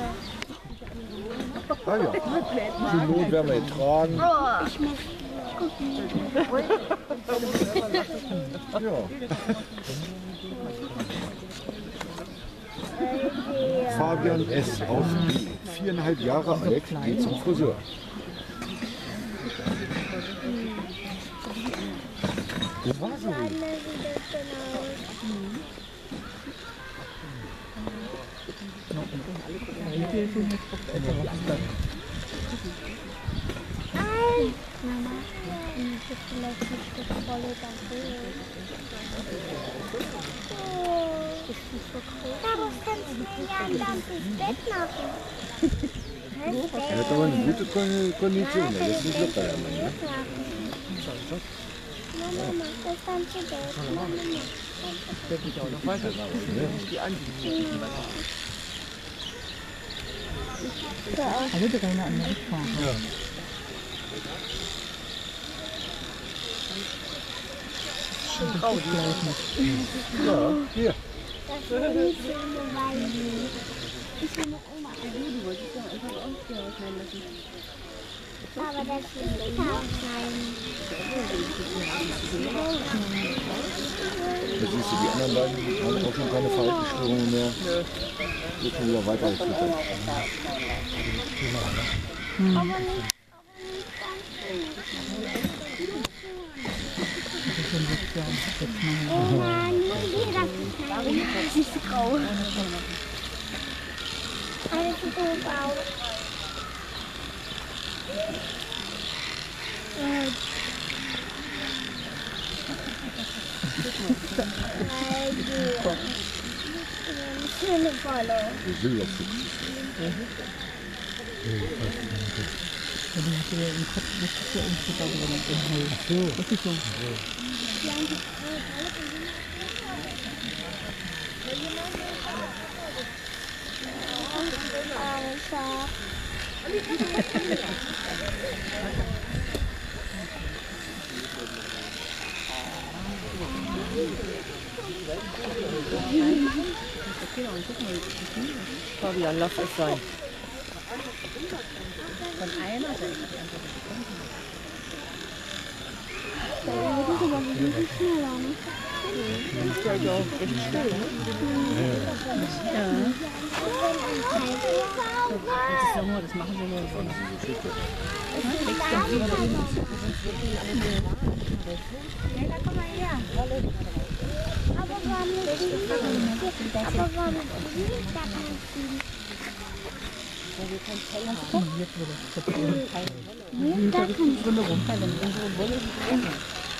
Ah ja. Zur Not werden wir ihn tragen. Ja. Fabian S. aus B. 4,5 Jahre alt, geht zum Friseur. Wo war sie? Mama, das ist vielleicht nicht das volle Dach. Das ist nicht so groß. Daraus kannst du mir ja ein ganzes Bett machen. Er hat aber eine gute Kondition, das ist nicht locker, der Mann, ne? Mama macht das ganze Bett. Mama macht Ich werde mich auch noch weiter die Ansicht. Alle drei an der Fahren. Ja. Ja, hier. das ist nicht so eine Weile. Ich will eine Oma. Du wolltest ja einfach auch hier ausschneiden lassen. Aber das will ich ausschneiden. Da siehst du, die anderen beiden haben auch schon keine Verhaltensstörungen mehr. Wird schon wieder weitergefüttert. Aber nicht Oh Mann, nee, das ist grau. Alles sieht doof aus. Schöne Wolle. Ja, die hatte ja im Kopf, das ist ja irgendwie da drin. Das ist so. Fabian, lass es sein. Von einer Seite. Das ist aber ein bisschen schneller, ne? Das ist ja auch echt schnell, ne? Ja. Das machen wir ja so. Komm mal her. Aber warum nicht? Aber warum nicht? Jetzt würde ich da kannst du Runde rumfallen. Unsere Wolle ist drin.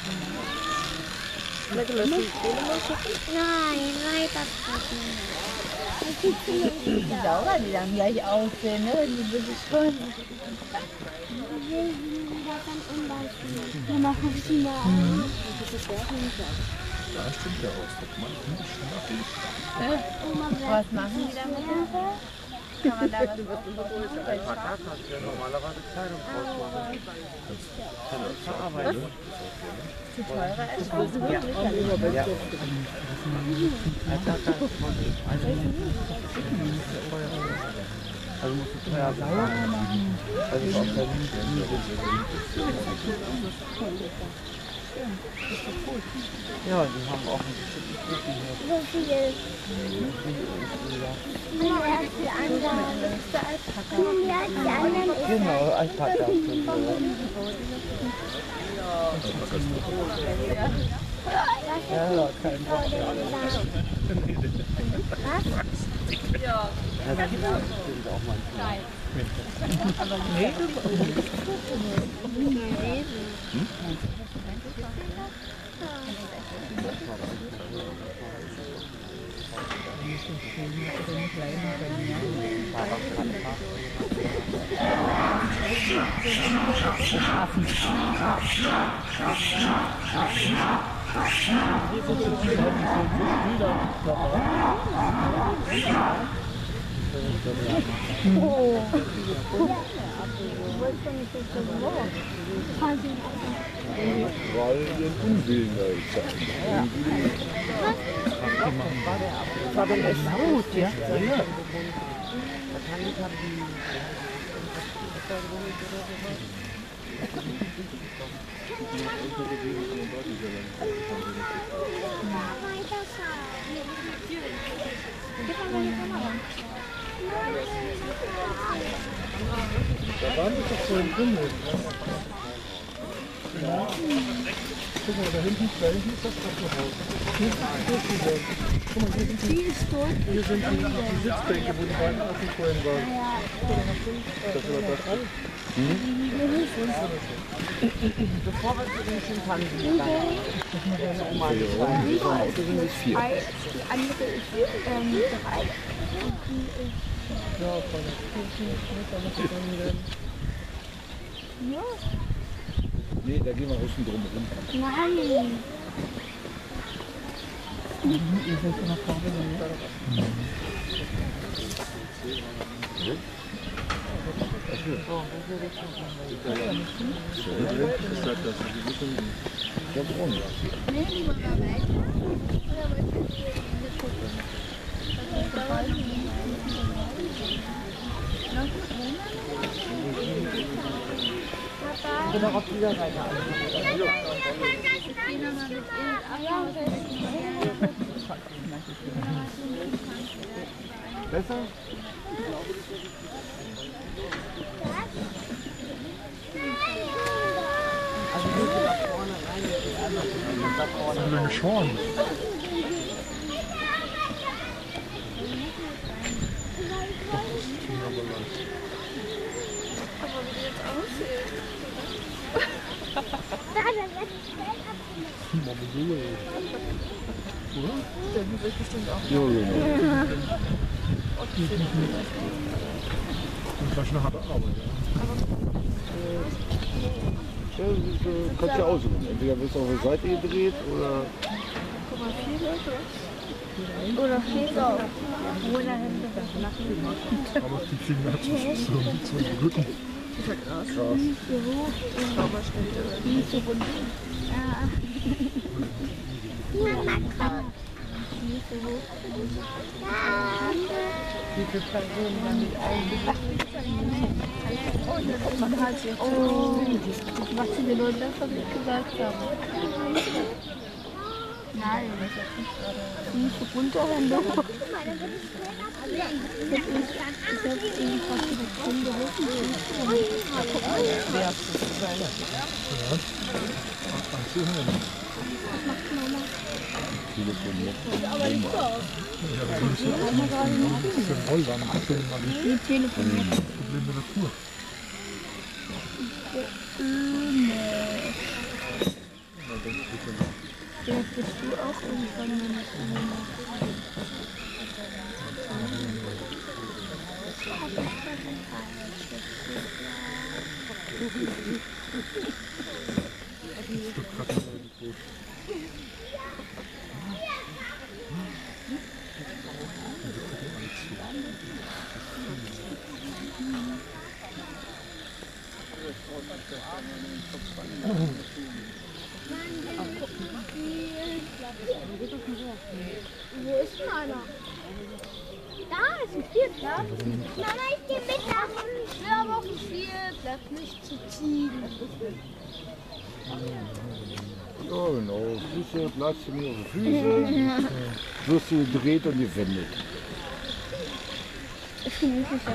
Nein, weiter gucken. Die Sauger, die dann gleich aussehen, ne? Die will ich schon. Mama, guck sie mal an. Da stimmt der Ausdruck. Man Was machen die damit? Kann man da was Normalerweise Kleidung rausmachen. verarbeiten. zu teurer als Ja. Also musst du teuer machen. Also auch der Ja, die haben auch ein bestimmtes Kuchen hier. So viel. Nur erst die anderen. Nur mehr als die anderen ist Genau, Alpaka. Ja, kein Bock. Was? Ja, das gibt auch manchmal. Aber nee, Weil ihren Unwillen da zeigen. Das war dann echt gut, ja? Ja. Da waren wir doch vorhin drin. Ja. Guck mal, da hinten ist das Treppenhaus. Hier ist das Treppenhaus. Guck mal, hier sind die Sitzbänke, wo die beiden Affen vorhin waren. Das war das. Bevor wir zu den Schimpansen gehen. Die andere ist 3 und die ist Ja, von der Kirche. ja. Nee, da gehen wir außen drum rum. Nein. Die sind von der Farbe Ich bin auch auf dieser Seite. Besser? So lange Schorn. Aber wie die jetzt aussieht. Ja, genau. Das war schon eine harte Arbeit, ja. Ja, kannst ja aussuchen. Entweder wirst du auf die Seite gedreht oder. Guck mal, 4 Leute. Oder 4 so. Oder Hände. Aber die Finger hat so mit so Rücken. Krass. Nicht so hoch. Nicht so rund. Ja. Nicht so hoch. Wie viele Personen dann mit Man hat sich was viele Leute davon gesagt haben. Nein, das ist nicht so runterhände hoch. Ich habe eben fast eine Stunde Was macht Mama? Telefoniert. Aber nicht so. Die telefoniert. Problem der Natur. Vielleicht bist du auch irgendwann mal Wo ist denn einer? Da ist ein Spielplatz. Mama, ich gehe mit. Ich will aber auf den Spielplatz, nicht zu ziehen. Ja, genau. Füße, Platz für mich auf die Füße. Wirst du gedreht und gewendet. Ist gemütlicher.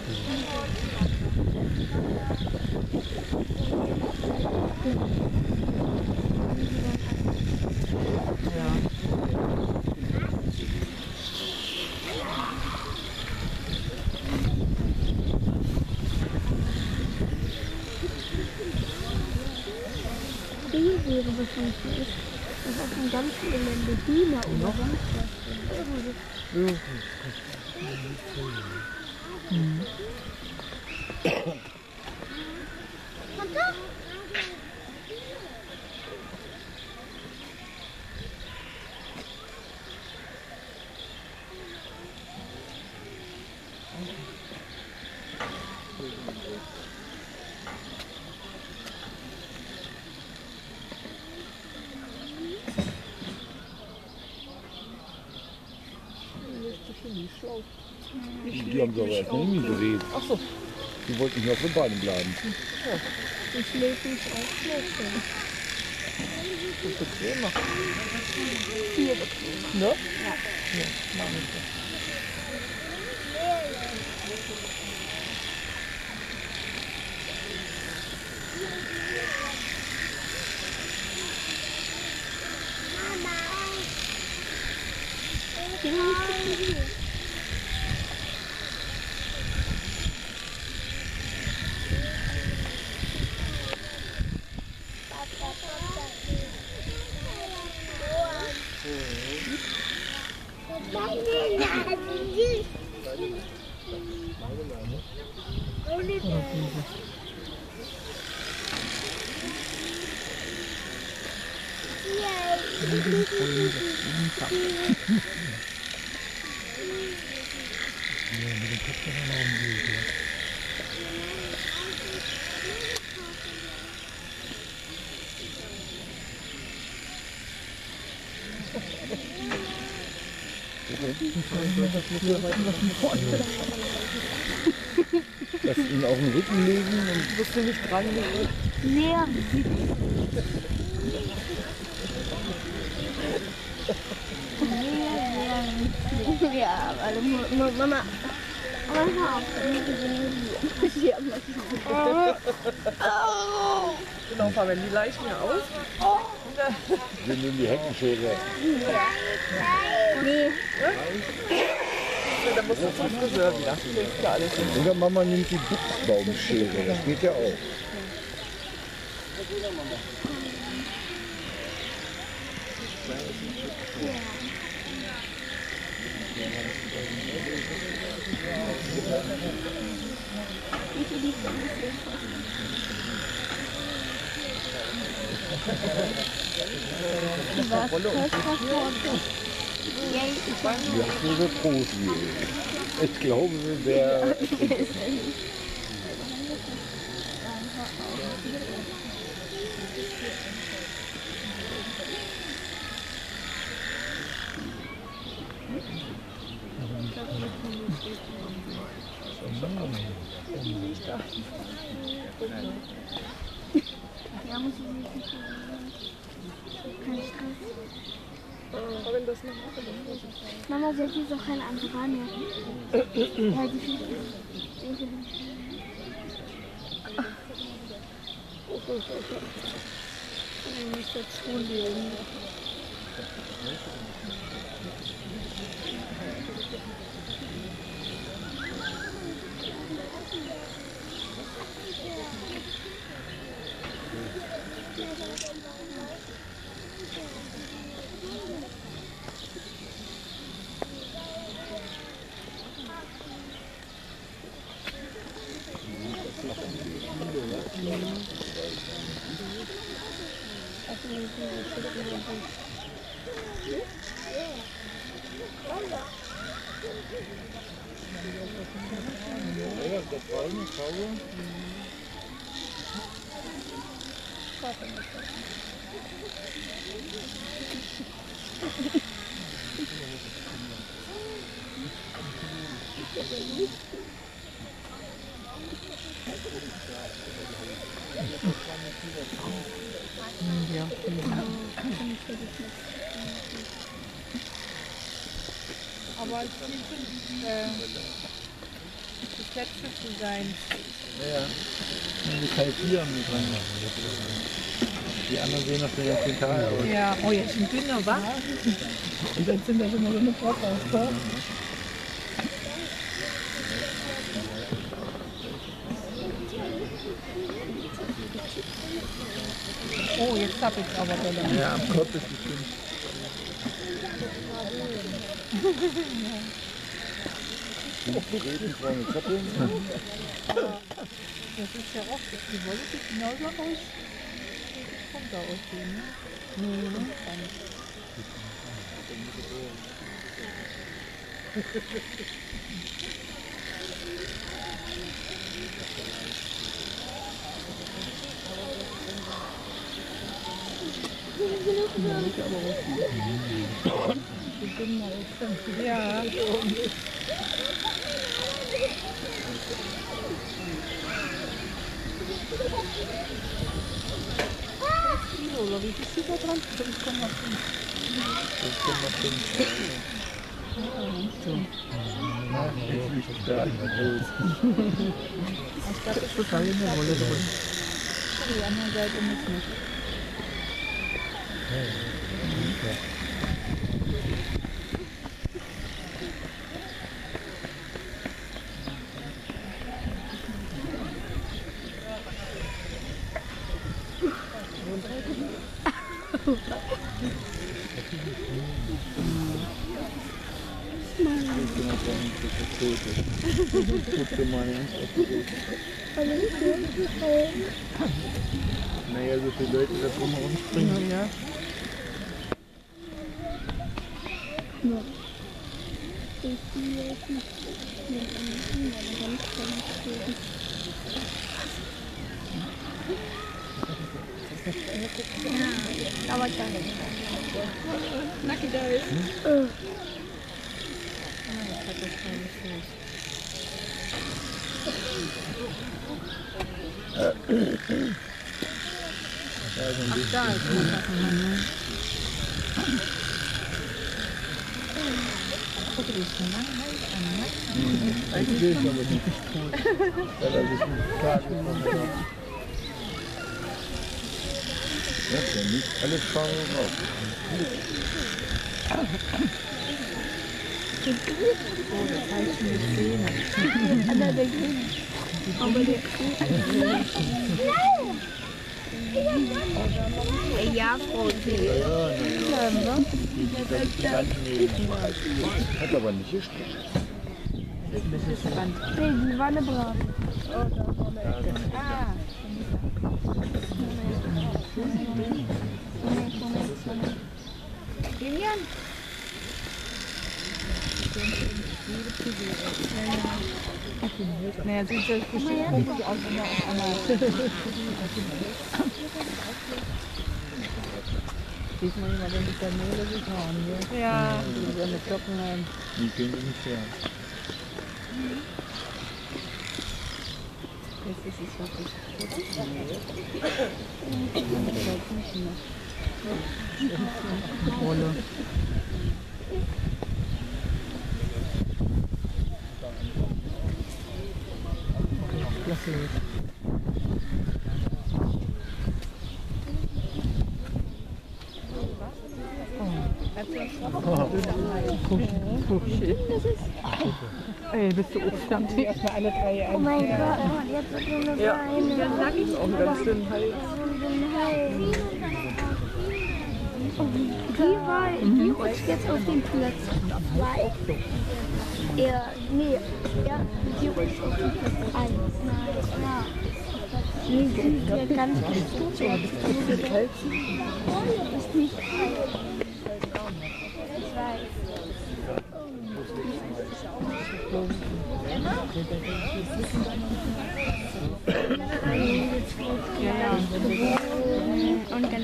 Hier wäre wahrscheinlich nicht. Das ist auch ein ganz Gelände. Hühner oder sonst was. Die haben sie aber erst noch nie gedreht. Ach so. Die wollten nicht auf den Beinen bleiben. Die schläfen ist auch schlecht. Das ist bequemer. Viel bequemer. Ne? Ja. Ja, mach ich so. Lass ihn auf den Rücken legen und Musst du nicht dran liegen. Sehr. Ja, weil Mama. Genau, fahren wenn die Leichen ja aus. wir nehmen die Heckenschere. Nee. Dann musst du zum Friseur wieder. Das ist ja alles. Oder Mama nimmt die Buchsbaumschere, das geht ja auch. Wir haben so groß wie ich glaube, wir Ja, muss ich nicht. Kein Stress. Aber wenn das nicht macht, dann Mama, sie hat jetzt auch keine andere Wahl mehr. Ja, die Füße. Nicht dazu legen. Aber es scheint das Letzte zu sein. Ja, die kalkieren mit rein. Die anderen sehen noch den ganzen Tag aus. Ja, oh, jetzt sind dünner, wa? Und dann sind das immer so eine Brockhaus. Oh, jetzt hab ich's aber wieder. Ja, am Kopf ist bestimmt. Regenbraune Koppeln. Das ist ja auch, die Wolle sieht genauso aus. Kommt da aussehen, ne? Nee, ne? Ja. ist sie da dran? 5,5. 5,5. Ja, jetzt liegt da ein Holz. Ich glaube, das ist total in der Wolle drin. Die andere Seite muss nicht. Naja, so viele Leute da drum rumspringen. Ja. Dauert gar nicht. Ich will es aber nicht tun, weil er sich nicht klar gekommen hat. Das ist ja nicht alles Farbe drauf. Ja, Frau Hat aber nicht gestimmt. Die war eine Braut. Lilian? Naja, sieht das bestimmt komisch aus, wenn er auf einmal... Sieht man immer, wenn die Kanäle sich hauen, ne? Ja. Die so eine Glocken haben. Die gehen wir nicht her. Das ist es wirklich. Wolle. Klasse. Ey, bist du aufstand? Erstmal alle 3 Jahre. Oh mein Gott, jetzt wird nur eine Beine. Ja, nackig. Auch einen ganz dünnen Hals. Die rutscht jetzt auf den Platz 2. Die rutscht auf den Platz 1. Nee, sie ist ja ganz gut. Das ist nicht kalt. Ich weiß. Und dann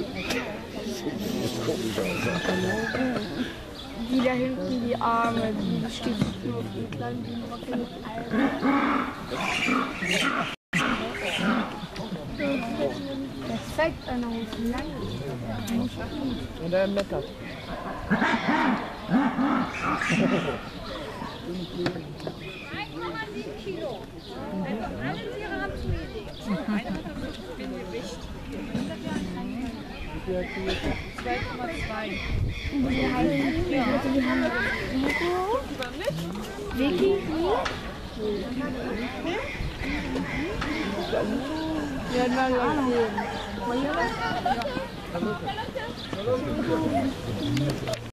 die da hinten, die Arme, die steht nur auf den kleinen Bienenrocken. Das zeigt einer Hose lang. Und er meckert. 1,7 Kilo. Also alle Tiere haben zugelegt. Einer hat das Gewicht. 2,2. Die heißen, die haben Vicky, Die hat mal Wollen wir was?